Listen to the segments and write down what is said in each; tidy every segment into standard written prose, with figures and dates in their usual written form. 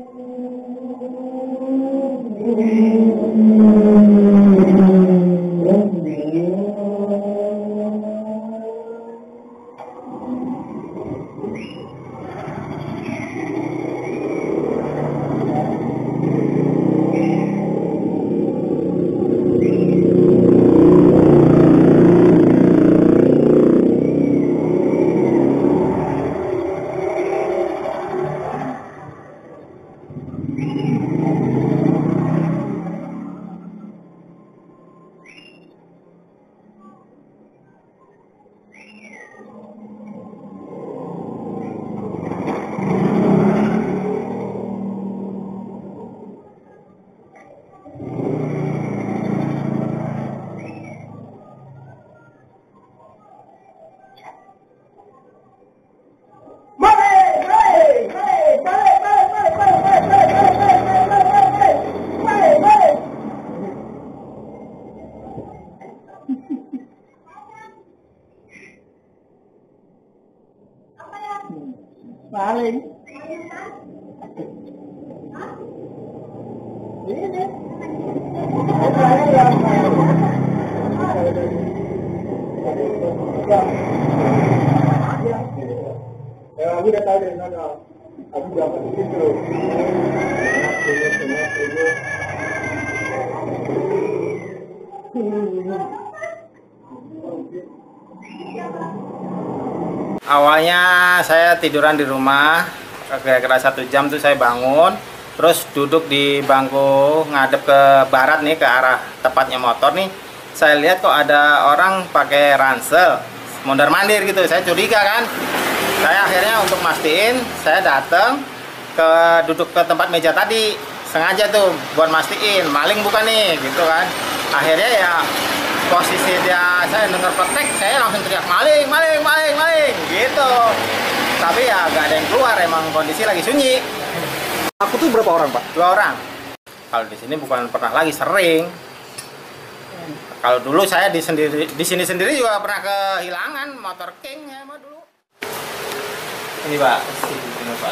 Paling ini ya aku udah tahu dari mana aku dapat itu Awalnya saya tiduran di rumah, kira-kira 1 jam tuh saya bangun, terus duduk di bangku ngadep ke barat nih, ke arah tepatnya motor nih. Saya lihat kok ada orang pakai ransel, mondar-mandir gitu. Saya curiga kan. Saya akhirnya untuk mastiin, saya datang duduk ke tempat meja tadi, sengaja tuh buat mastiin maling bukan nih, gitu kan. Akhirnya ya posisi saya dengar petek, saya langsung teriak maling, maling, maling, maling, gitu. Tapi ya gak ada yang keluar, emang kondisi lagi sunyi. aku tuh berapa orang, Pak? 2 orang. Kalau di sini bukan pernah lagi, sering. Kalau dulu saya di sini sendiri juga pernah kehilangan motor King ya mah dulu. Ini Pak, ini Pak.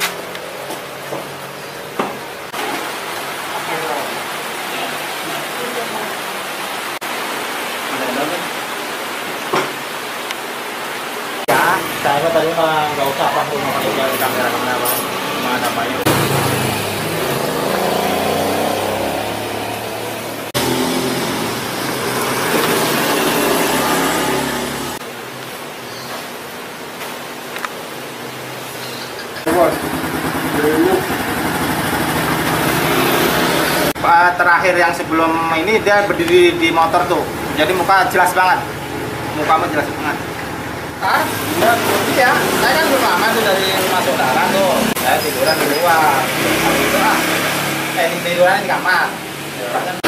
Ya, saya tadi mah nggak usah apa rumah pakai kamera Mana Pak? Terakhir yang sebelum ini dia berdiri di motor tuh, jadi muka jelas banget, mukamu jelas banget. Iya, saya kan belum lama tuh dari rumah saudara tuh, saya tiduran di luar, tiduran di kamar.